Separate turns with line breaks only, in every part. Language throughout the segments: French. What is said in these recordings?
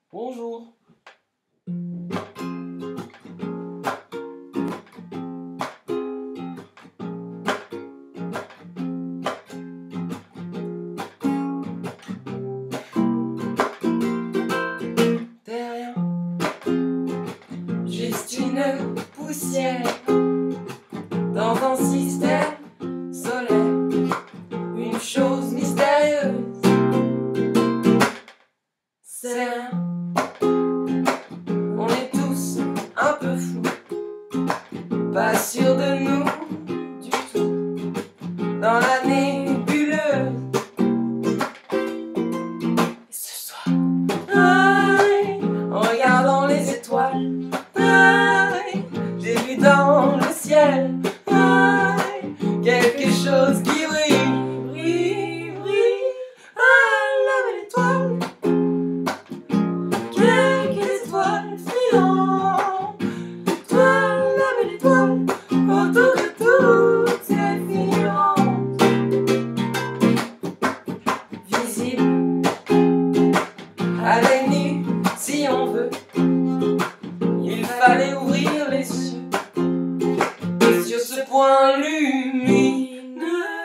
Bonjour. T'es rien, juste une poussière dans un système solaire, une chose mystérieuse. C'est rien, on est tous un peu fous, pas sûrs de nous du tout, dans la nébuleuse. Et ce soir, en regardant les étoiles, j'ai vu dans le ciel quelque chose qui brille, brille, brille. La belle étoile, quelques étoiles filantes. Toi, la belle étoile, autour de toutes ces filantes. Visible à l'œil nu, si on veut, il fallait ouvrir les yeux sur ce point lumineux.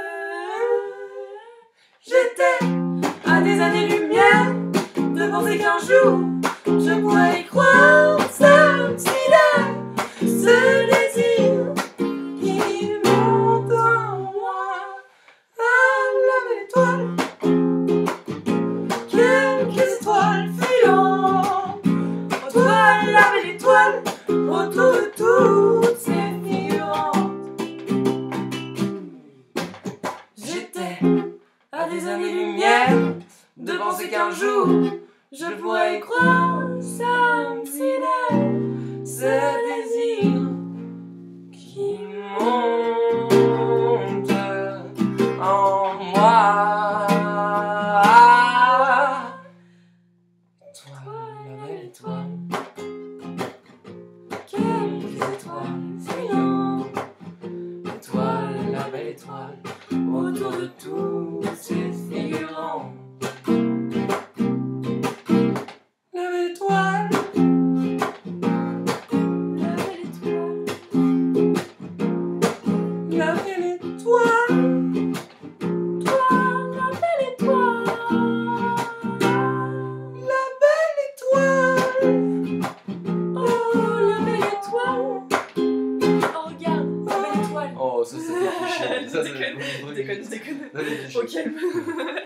J'étais à des années-lumière de penser qu'un jour je pourrais y croire. Ça me sidère, ce désir qui monte en moi. La belle étoile, quelques étoiles filantes. Toi, la belle étoile, autour de toutes ces figurantes. J'étais à des années-lumière de penser qu'un jour je pourrais y croire. Ça me sidère, ce désir qui monte en moi. Toi, la belle étoile, quelques étoiles filantes. Toi, la belle étoile, autour de tous ces figurants. La belle étoile, la belle étoile, la belle étoile. Toi, la belle étoile, la belle étoile. Oh, la belle étoile. Oh, regarde, la belle étoile.
Oh, ça c'est cliché. Ça,
Je déconne.
Allez,
Au calme.